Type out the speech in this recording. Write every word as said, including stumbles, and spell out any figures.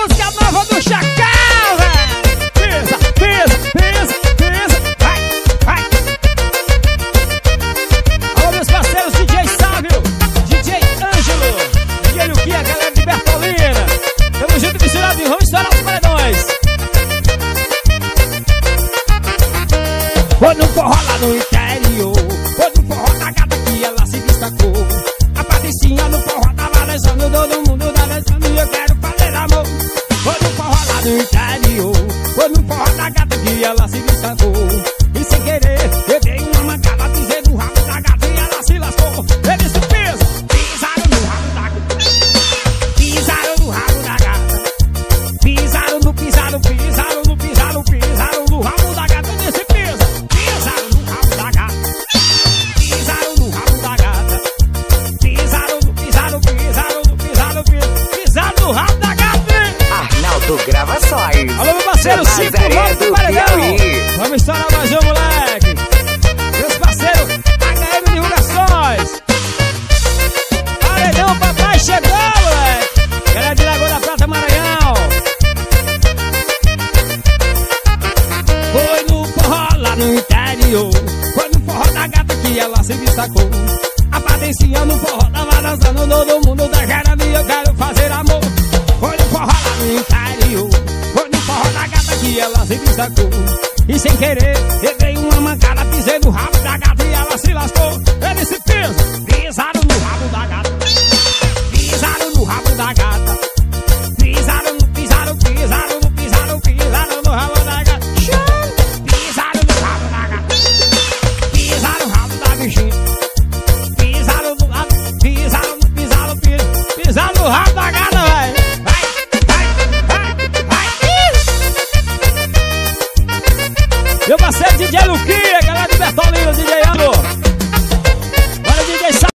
música nova do Chacal, velho. Pisa, pisa, pisa, pisa. Vai, vai. Alô, meus parceiros, D J Sávio, D J Ângelo, D J Luquinha, galera de Bertolina. Tamo junto, misturado e vamos estourar os paredões. Foi no forró lá no interior, foi no forró da gata que ela se destacou. A Patricinha no forró tava dançando, todo mundo tá dançando e eu quero fazer amor. Foi no forró lá no interior, foi no forró da gata que ela se destacou. E sem querer, eu dei uma mancada, pisei no rabo da gata e ela se lascou. Eles se pisam, pisaram no rabo da gata, pisaram no rabo da gata, pisaram no, pisaram, pisaram no, pisaram, pisaram no rabo da gata. Eles se pisam, pisaram no rabo da gata, pisaram no rabo da gata, pisaram no, pisaram, pisaram no, pisaram, pisaram no rabo da gata. Arnaldo Gravações. Alô, meu parceiro, Chico, vamos pro paredão. Vamos estourar mais um, moleque. Meus parceiros, H M Divulgações. Paredão, papai chegou, moleque. Galera de Lagoa da Prata, Maranhão. Foi no forró lá no interior, foi no forró da gata que ela se destacou. A Patricinha no forró tava dançando, todo mundo da cara e eu quero fazer amor. Foi no forró lá no interior, foi no forró da gata que ela se destacou. E sem querer, eu dei uma mancada, pisei no rabo da gata e ela se lascou. Eles se pisam, pisaram no rabo da gata, pisaram no rabo da gata, pisaram no, pisaram, pisaram no, pisaram, pisaram no rabo da gata, pisaram no rabo da gata, pisaram no rabo da bichinha, pisaram no rabo, pisaram no, pisaram, pisaram, pisaram no rabo da gata, velho. Meu parceiro D J Luquinha, galera de Bertolina,